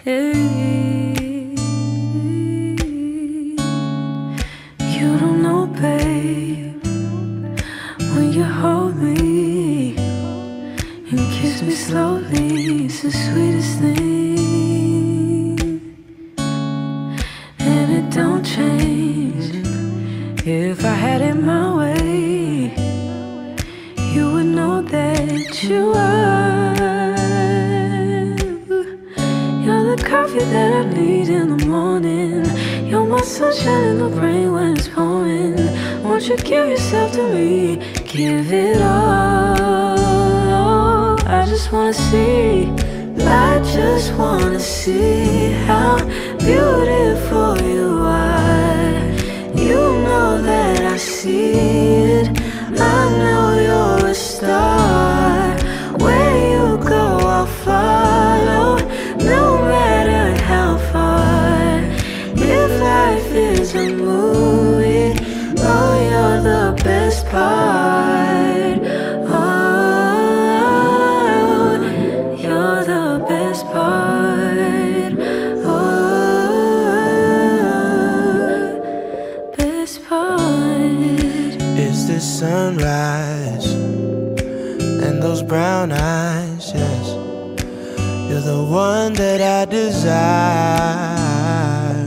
Hey, you don't know, babe, when you hold me and kiss me slowly, it's the sweetest thing. And it don't change. If I had it my way, you would know that you are. You're the coffee that I need in the morning. You're my sunshine in the rain when it's pouring. Won't you give yourself to me? Give it all. I just wanna see. I just wanna see how beautiful you are. You know that I see it. I know you're a star. Where you go, I'll follow, no matter how far. If life is a movie, oh, you're the best part. Oh, you're the best part. Oh, best part. It's the sunrise and those brown eyes, yes. You're the one that I desire.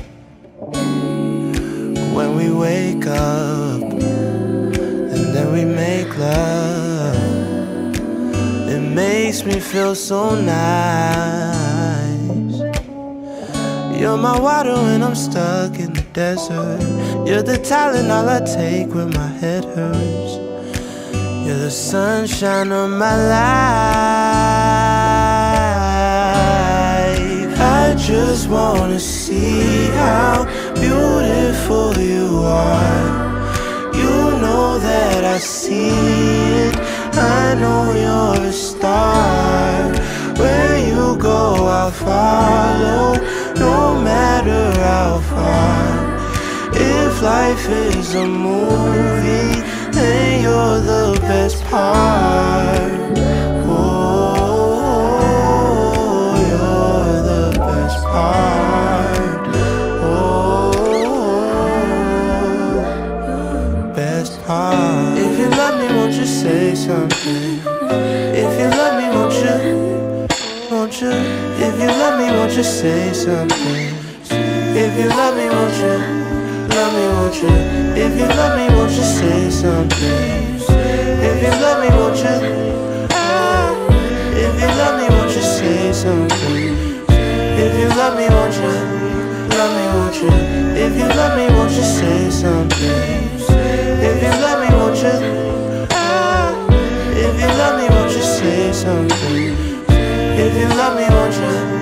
When we wake up and then we make love, it makes me feel so nice. You're my water when I'm stuck in the desert. You're the Tylenol I take when my head hurts. You're the sunshine of my life. I just wanna see how beautiful you are. You know that I see it. I know you're a star. Where you go, I'll follow, no matter how far. If life is a movie, then you're the best part. Oh, you're the best part. Oh, best part. If you love me, won't you say something? If you love me, won't you? Won't you? If you love me, won't you say something? If you love me, won't you? Love me, won't you? If you love me, won't you say something? If you love me, won't you? If you love me, won't you say something? If you love me, won't you? Love me, won't you? If you love me, won't you say something? If you love me, won't you? If you love me, won't you say something? If you love me, won't you?